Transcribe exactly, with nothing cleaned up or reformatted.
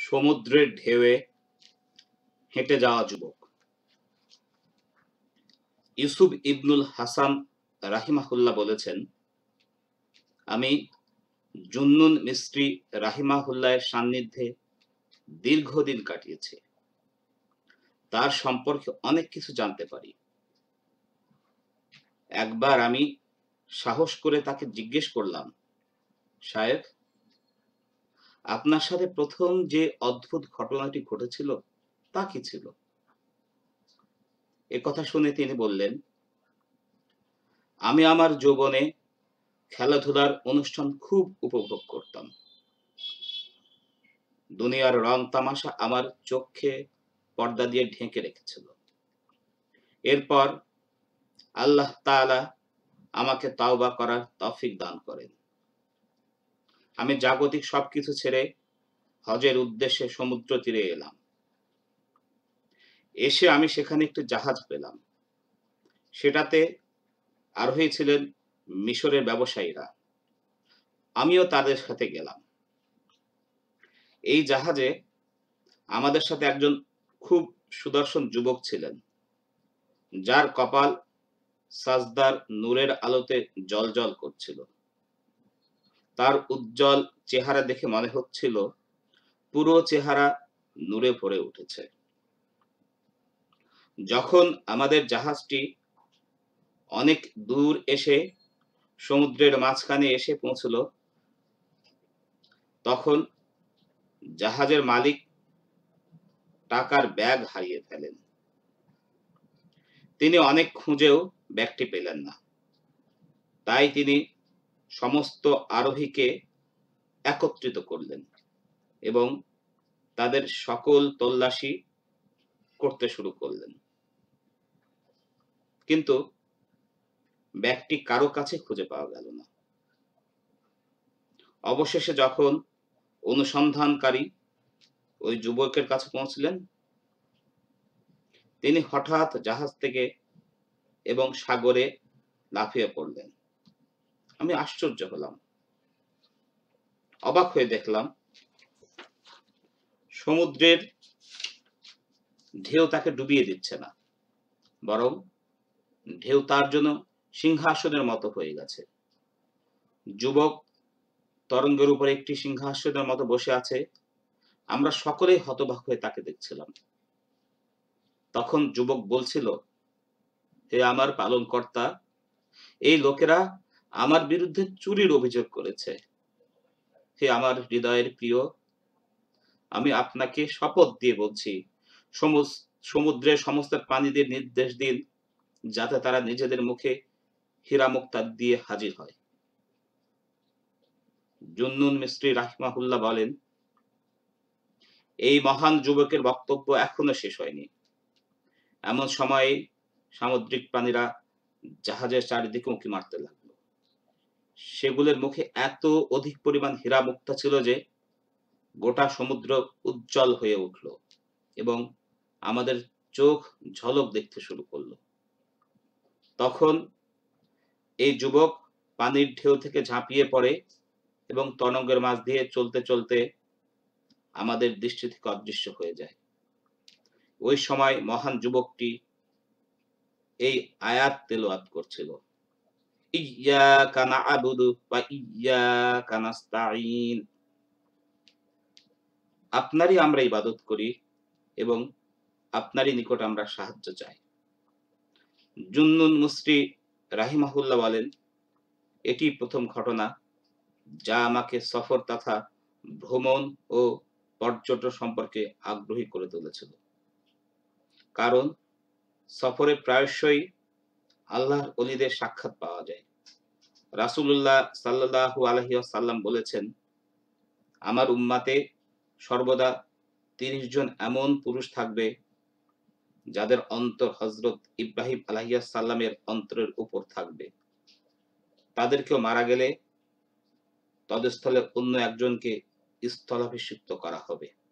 সমুদ্রের ঢেউয়ে হেঁটে যাওয়া যুবক। ইউসুফ ইবনুল হাসান রাহিমাহুল্লাহ বলেছেন, আমি জুন্নুন মিস্রি রাহিমাহুল্লাহের সান্নিধ্যে দীর্ঘদিন কাটিয়েছি। তার সম্পর্কে অনেক কিছু জানতে পারি। একবার আমি সাহস করে তাকে জিজ্ঞেস করলাম, শায়েখ, আপনার সাথে প্রথম যে অদ্ভুত ঘটনাটি ঘটেছিল তা কি ছিল? এ কথা শুনে তিনি বললেন, আমি আমার যৌবনে খেলাধুলার অনুষ্ঠান খুব উপভোগ করতাম। দুনিয়ার রং তামাশা আমার চোখে পর্দা দিয়ে ঢেকে রেখেছিল। এরপর আল্লাহ তাআলা আমাকে তাওবা করার তৌফিক দান করেন। আমি জাগতিক সবকিছু ছেড়ে হজের উদ্দেশ্যে সমুদ্র তীরে এলাম। এসে আমি সেখানে একটি জাহাজ পেলাম। সেটাতে আরোহী ছিলেন মিশরের ব্যবসায়ীরা। আমিও তাদের সাথে গেলাম। এই জাহাজে আমাদের সাথে একজন খুব সুদর্শন যুবক ছিলেন, যার কপাল সাজদার নূরের আলোতে জ্বলজ্বল করছিল। তার উজ্জ্বল চেহারা দেখে মনে হচ্ছিল পুরো চেহারা নূরে ভরে উঠেছে। যখন আমাদের জাহাজটি অনেক দূর এসে সমুদ্রের মাঝখানে এসে পৌঁছল, তখন জাহাজের মালিক টাকার ব্যাগ হারিয়ে ফেলেন। তিনি অনেক খুঁজেও ব্যাগটি পেলেন না। তাই তিনি সমস্ত আরোহীকে একত্রিত করলেন এবং তাদের সকল তল্লাশি করতে শুরু করলেন। কিন্তু ব্যাগটি কারো কাছে খুঁজে পাওয়া গেল না। অবশেষে যখন অনুসন্ধানকারী ওই যুবকের কাছে পৌঁছলেন, তিনি হঠাৎ জাহাজ থেকে এবং সাগরে লাফিয়ে পড়লেন। আমি আশ্চর্য হলাম। অবাক হয়ে দেখলাম সমুদ্রের ঢেউ তাকে ডুবিয়ে দিচ্ছে না, বরং ঢেউ তার জন্য সিংহাসনের মতো হয়ে গেছে। যুবক তরঙ্গের উপরে একটি সিংহাসনের মতো বসে আছে। আমরা সকলেই হতবাক হয়ে তাকে দেখছিলাম। তখন যুবক বলছিল, হে আমার পালনকর্তা, এই লোকেরা আমার বিরুদ্ধে চুরির অভিযোগ করেছে। হে আমার হৃদয়ের প্রিয়, আমি আপনাকে শপথ দিয়ে বলছি, সমুদ্রের সমস্ত প্রাণীদের নির্দেশ দিন যাতে তারা নিজেদের মুখে হীরা মুক্তা দিয়ে হাজির হয়। জুন্নুন মিস্রি রাহিমাহুল্লাহ বলেন, এই মহান যুবকের বক্তব্য এখনো শেষ হয়নি। এমন সময়ে সামুদ্রিক প্রাণীরা জাহাজের চারিদিকে উঁকি মারতে লাগলো। সেগুলোর মুখে এত অধিক পরিমাণ হীরা মুক্তা ছিল যে গোটা সমুদ্র উজ্জ্বল হয়ে উঠল এবং আমাদের চোখ ঝলক দেখতে শুরু করলো। তখন এই যুবক পানির ঢেউ থেকে ঝাঁপিয়ে পড়ে এবং তরঙ্গের মাঝ দিয়ে চলতে চলতে আমাদের দৃষ্টি থেকে অদৃশ্য হয়ে যায়। ওই সময় মহান যুবকটি এই আয়াত তেলাওয়াত করছিল, ইয়াকা না'বুদু ওয়া ইয়াকা নাস্তাঈন। আপনারই আমরা ইবাদত করি এবং আপনারই নিকট আমরা সাহায্য চাই। জুন্নুন মিস্রি রাহিমাহুল্লাহ বলেন, এটি প্রথম ঘটনা যা আমাকে সফর তথা ভ্রমণ ও পর্যটন সম্পর্কে আগ্রহী করে তুলেছিল। কারণ সফরে প্রায়শই আল্লাহর ওলিদের সাক্ষাৎ পাওয়া যায়। রাসূলুল্লাহ সাল্লাল্লাহু আলাইহি ওয়াসাল্লাম বলেছেন, আমার উম্মাতে সর্বদা তিরিশ জন এমন পুরুষ থাকবে যাদের অন্তর হযরত ইব্রাহিম আলাইহিস সালামের অন্তরের উপর থাকবে। তাদেরকেও মারা গেলে তদস্থলে অন্য একজনকে স্থলাভিষিক্ত করা হবে।